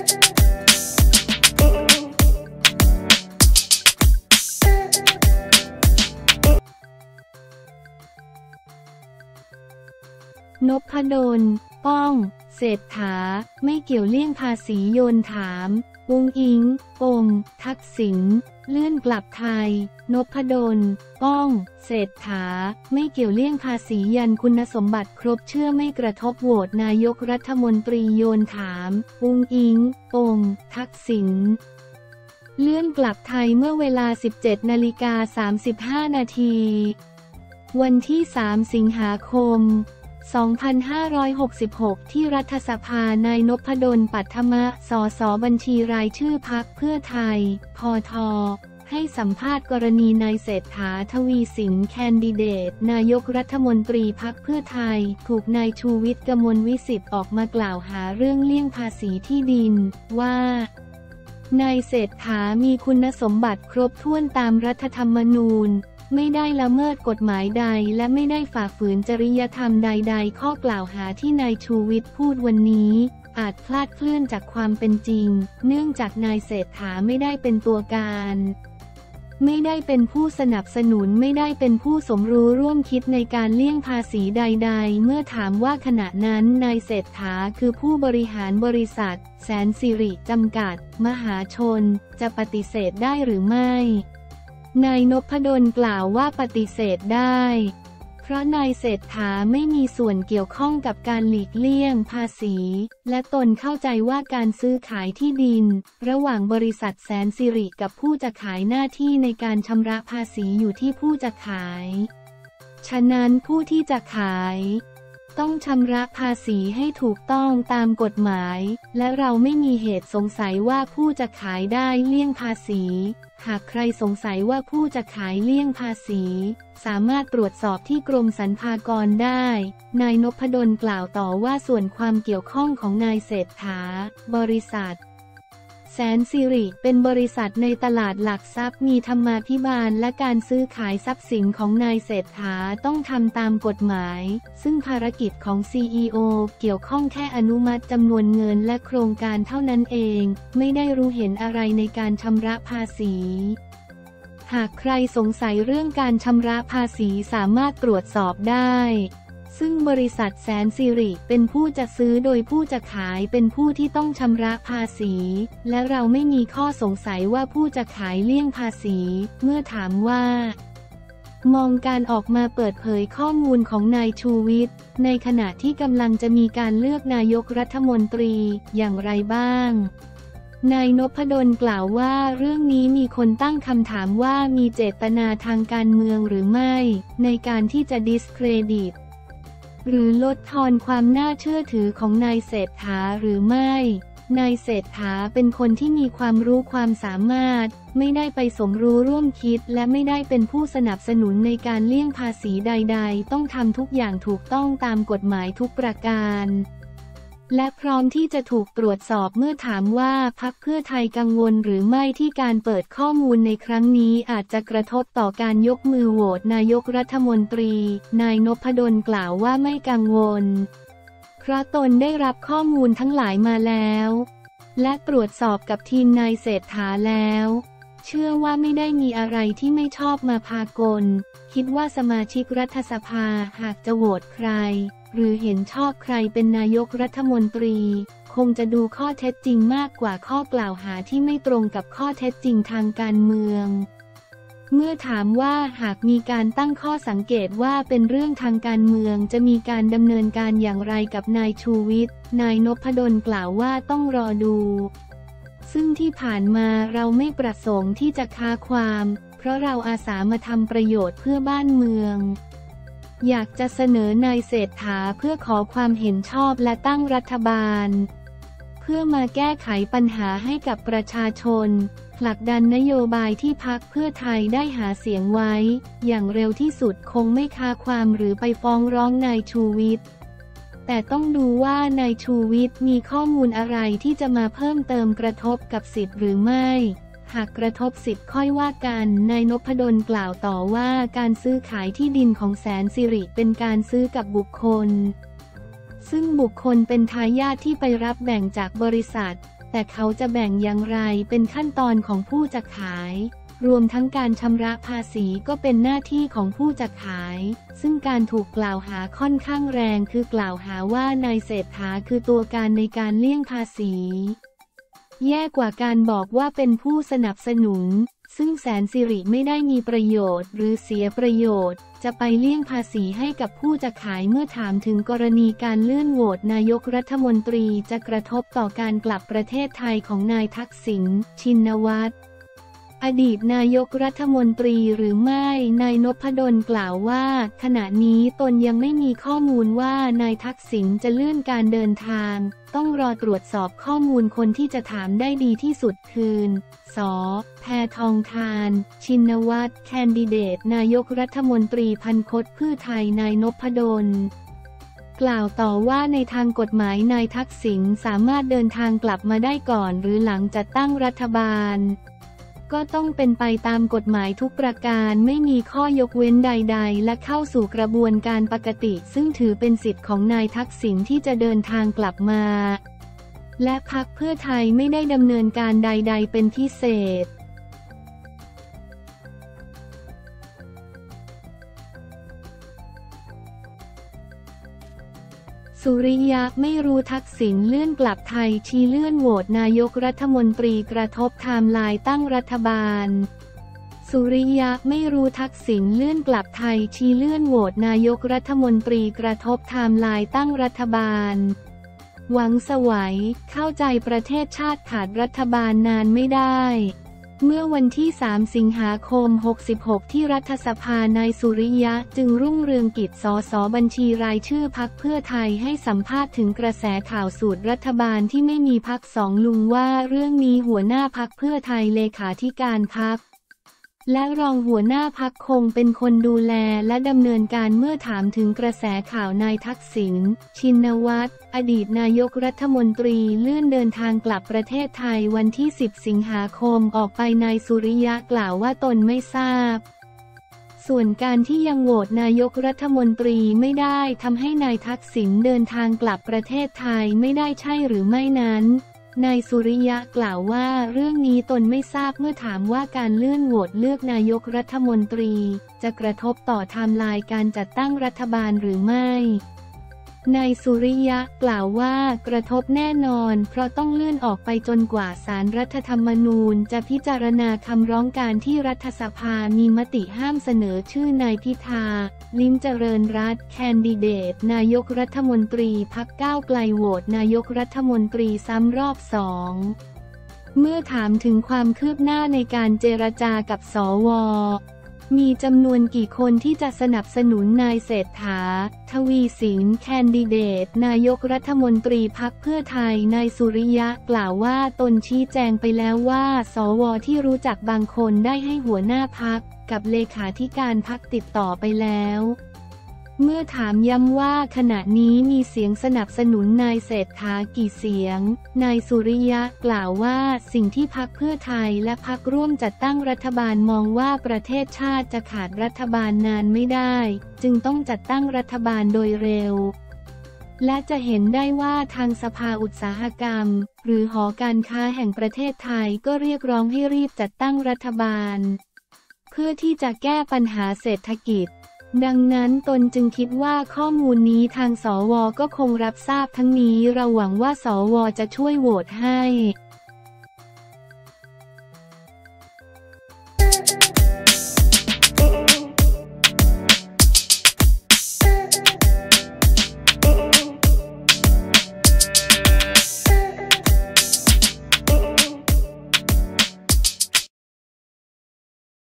นพดล ป้อง เศรษฐาไม่เกี่ยวเลี่ยงภาษีโยนถามอุ๊งอิ๊งปมทักษิณเลื่อนกลับไทยนพดล ป้อง เศรษฐาไม่เกี่ยวเลี่ยงภาษียันคุณสมบัติครบเชื่อไม่กระทบโหวตนายกรัฐมนตรีโยนถามอุ๊งอิ๊งปมทักษิณเลื่อนกลับไทยเมื่อเวลา 17:35 นาทีวันที่ 3 สิงหาคม2566 ที่รัฐสภานายนพดล ปัทมะ สสบัญชีรายชื่อพรรคเพื่อไทย พท.ให้สัมภาษณ์กรณีนายเศรษฐา ทวีสินแคนดิเดตนายกรัฐมนตรีพรรคเพื่อไทยถูกนายชูวิทย์ กมลวิสิทธิ์ออกมากล่าวหาเรื่องเลี่ยงภาษีที่ดินว่านายเศรษฐามีคุณสมบัติครบถ้วนตามรัฐธรรมนูญไม่ได้ละเมิดกฎหมายใดและไม่ได้ฝ่าฝืนจริยธรรมใดๆข้อกล่าวหาที่นายชูวิทย์พูดวันนี้อาจคลาดเคลื่อนจากความเป็นจริงเนื่องจากนายเศรษฐาไม่ได้เป็นตัวการไม่ได้เป็นผู้สนับสนุนไม่ได้เป็นผู้สมรู้ร่วมคิดในการเลี่ยงภาษีใดๆเมื่อถามว่าขณะนั้นนายเศรษฐาคือผู้บริหารบริษัทแสนสิริจำกัดมหาชนจะปฏิเสธได้หรือไม่นายนพดลกล่าวว่าปฏิเสธได้เพราะนายเศรษฐาไม่มีส่วนเกี่ยวข้องกับการหลีกเลี่ยงภาษีและตนเข้าใจว่าการซื้อขายที่ดินระหว่างบริษัทแสนสิริกับผู้จะขายหน้าที่ในการชำระภาษีอยู่ที่ผู้จะขายฉะนั้นผู้ที่จะขายต้องชำระภาษีให้ถูกต้องตามกฎหมายและเราไม่มีเหตุสงสัยว่าผู้จะขายได้เลี่ยงภาษีหากใครสงสัยว่าผู้จะขายเลี่ยงภาษีสามารถตรวจสอบที่กรมสรรพากรได้นายนพดลกล่าวต่อว่าส่วนความเกี่ยวข้องของนายเศรษฐาบริษัทแสนสิริเป็นบริษัทในตลาดหลักทรัพย์มีธรรมาภิบาลและการซื้อขายทรัพย์สินของนายเศรษฐาต้องทำตามกฎหมายซึ่งภารกิจของ CEO เกี่ยวข้องแค่อนุมัติจำนวนเงินและโครงการเท่านั้นเองไม่ได้รู้เห็นอะไรในการชำระภาษีหากใครสงสัยเรื่องการชำระภาษีสามารถตรวจสอบได้ซึ่งบริษัทแสนสิริเป็นผู้จะซื้อโดยผู้จะขายเป็นผู้ที่ต้องชำระภาษีและเราไม่มีข้อสงสัยว่าผู้จะขายเลี่ยงภาษีเมื่อถามว่ามองการออกมาเปิดเผยข้อมูลของนายชูวิทย์ในขณะที่กำลังจะมีการเลือกนายกรัฐมนตรีอย่างไรบ้างนายนพดลกล่าวว่าเรื่องนี้มีคนตั้งคำถามว่ามีเจตนาทางการเมืองหรือไม่ในการที่จะดิสเครดิตหรือลดทอนความน่าเชื่อถือของนายเศรษฐาหรือไม่นายเศรษฐาเป็นคนที่มีความรู้ความสามารถไม่ได้ไปสมรู้ร่วมคิดและไม่ได้เป็นผู้สนับสนุนในการเลี่ยงภาษีใดๆต้องทำทุกอย่างถูกต้องตามกฎหมายทุกประการและพร้อมที่จะถูกตรวจสอบเมื่อถามว่าพรรคเพื่อไทยกังวลหรือไม่ที่การเปิดข้อมูลในครั้งนี้อาจจะกระทบต่อการยกมือโหวตนายกรัฐมนตรีนายนพดลกล่าวว่าไม่กังวลเพราะตนได้รับข้อมูลทั้งหลายมาแล้วและตรวจสอบกับทีมนายเศรษฐาแล้วเชื่อว่าไม่ได้มีอะไรที่ไม่ชอบมาพากลคิดว่าสมาชิกรัฐสภาหากจะโหวตใครหรือเห็นชอบใครเป็นนายกรัฐมนตรีคงจะดูข้อเท็จจริงมากกว่าข้อกล่าวหาที่ไม่ตรงกับข้อเท็จจริงทางการเมืองเมื่อถามว่าหากมีการตั้งข้อสังเกตว่าเป็นเรื่องทางการเมืองจะมีการดำเนินการอย่างไรกับนายชูวิทย์นายนพดลกล่าวว่าต้องรอดูซึ่งที่ผ่านมาเราไม่ประสงค์ที่จะค้าความเพราะเราอาสามาทำประโยชน์เพื่อบ้านเมืองอยากจะเสนอนายเศรษฐาเพื่อขอความเห็นชอบและตั้งรัฐบาลเพื่อมาแก้ไขปัญหาให้กับประชาชนผลักดันนโยบายที่พรรคเพื่อไทยได้หาเสียงไว้อย่างเร็วที่สุดคงไม่ค้าความหรือไปฟ้องร้องนายชูวิทย์แต่ต้องดูว่านายชูวิทย์มีข้อมูลอะไรที่จะมาเพิ่มเติมกระทบกับสิทธิ์หรือไม่หากกระทบสิทธิ์ค่อยว่ากันนายนพดลกล่าวต่อว่าการซื้อขายที่ดินของแสนสิริเป็นการซื้อกับบุคคลซึ่งบุคคลเป็นทายาทที่ไปรับแบ่งจากบริษัทแต่เขาจะแบ่งอย่างไรเป็นขั้นตอนของผู้จะขายรวมทั้งการชำระภาษีก็เป็นหน้าที่ของผู้จะขายซึ่งการถูกกล่าวหาค่อนข้างแรงคือกล่าวหาว่านายเศรษฐาคือตัวการในการเลี่ยงภาษีแย่กว่าการบอกว่าเป็นผู้สนับสนุนซึ่งแสนสิริไม่ได้มีประโยชน์หรือเสียประโยชน์จะไปเลี่ยงภาษีให้กับผู้จะขายเมื่อถามถึงกรณีการเลื่อนโหวตนายกรัฐมนตรีจะกระทบต่อการกลับประเทศไทยของนายทักษิณชินวัตรอดีตนายกรัฐมนตรีหรือไม่นายนพดลกล่าวว่าขณะนี้ตนยังไม่มีข้อมูลว่านายทักษิณจะเลื่อนการเดินทางต้องรอตรวจสอบข้อมูลคนที่จะถามได้ดีที่สุดคือส.แพทองธารชินวัตรแคนดิเดตนายกรัฐมนตรีพันคตพืชไทยนายนพดลกล่าวต่อว่าในทางกฎหมายนายทักษิณสามารถเดินทางกลับมาได้ก่อนหรือหลังจัดตั้งรัฐบาลก็ต้องเป็นไปตามกฎหมายทุกประการไม่มีข้อยกเว้นใดๆและเข้าสู่กระบวนการปกติซึ่งถือเป็นสิทธิ์ของนายทักษิณที่จะเดินทางกลับมาและพรรคเพื่อไทยไม่ได้ดำเนินการใดๆเป็นพิเศษสุริยะไม่รู้ทักษิณเลื่อนกลับไทยชี้เลื่อนโหวตนายกรัฐมนตรีกระทบไทม์ไลน์ตั้งรัฐบาลสุริยะไม่รู้ทักษิณเลื่อนกลับไทยชี้เลื่อนโหวตนายกรัฐมนตรีกระทบไทม์ไลน์ตั้งรัฐบาลหวังไสวเข้าใจประเทศชาติขาดรัฐบาลนานไม่ได้เมื่อวันที่ 3 สิงหาคม 66 ที่รัฐสภานายสุริยะจึงรุ่งเรืองกิจ สส บัญชีรายชื่อพรรคเพื่อไทยให้สัมภาษณ์ถึงกระแสข่าวสูตรรัฐบาลที่ไม่มีพรรคสองลุงว่าเรื่องนี้หัวหน้าพรรคเพื่อไทยเลขาธิการพรรคและรองหัวหน้าพรรคคงเป็นคนดูแลและดำเนินการเมื่อถามถึงกระแสข่าวนายทักษิณชินวัตรอดีตนายกรัฐมนตรีเลื่อนเดินทางกลับประเทศไทยวันที่ 10 สิงหาคมออกไปนายสุริยะกล่าวว่าตนไม่ทราบส่วนการที่ยังโหวตนายกรัฐมนตรีไม่ได้ทำให้นายทักษิณเดินทางกลับประเทศไทยไม่ได้ใช่หรือไม่นั้นนายสุริยะกล่าวว่าเรื่องนี้ตนไม่ทราบเมื่อถามว่าการเลื่อนโหวตเลือกนายกรัฐมนตรีจะกระทบต่อไทม์ไลน์การจัดตั้งรัฐบาลหรือไม่นายสุริยะกล่าวว่ากระทบแน่นอนเพราะต้องเลื่อนออกไปจนกว่าศาลรัฐธรรมนูญจะพิจารณาคำร้องการที่รัฐสภามีมติห้ามเสนอชื่อนายพิธาลิ้มเจริญรัตน์แคนดิเดตนายกรัฐมนตรีพรรคก้าวไกลโหวตนายกรัฐมนตรีซ้ำรอบสองเมื่อถามถึงความคืบหน้าในการเจรจากับสว.มีจำนวนกี่คนที่จะสนับสนุนนายเศรษฐาทวีสินแคนดิเดตนายกรัฐมนตรีพรรคเพื่อไทยนายสุริยะกล่าวว่าตนชี้แจงไปแล้วว่าสว.ที่รู้จักบางคนได้ให้หัวหน้าพรรคกับเลขาธิการพรรคติดต่อไปแล้วเมื่อถามย้ำว่าขณะนี้มีเสียงสนับสนุนนายเศรษฐากี่เสียงนายสุริยะกล่าวว่าสิ่งที่พรรคเพื่อไทยและพรรคร่วมจัดตั้งรัฐบาลมองว่าประเทศชาติจะขาดรัฐบาลนานไม่ได้จึงต้องจัดตั้งรัฐบาลโดยเร็วและจะเห็นได้ว่าทางสภาอุตสาหกรรมหรือหอการค้าแห่งประเทศไทยก็เรียกร้องให้รีบจัดตั้งรัฐบาลเพื่อที่จะแก้ปัญหาเศรษฐกิจดังนั้นตนจึงคิดว่าข้อมูลนี้ทางสว.ก็คงรับทราบทั้งนี้เราหวังว่าสว.จะช่วยโหวตให้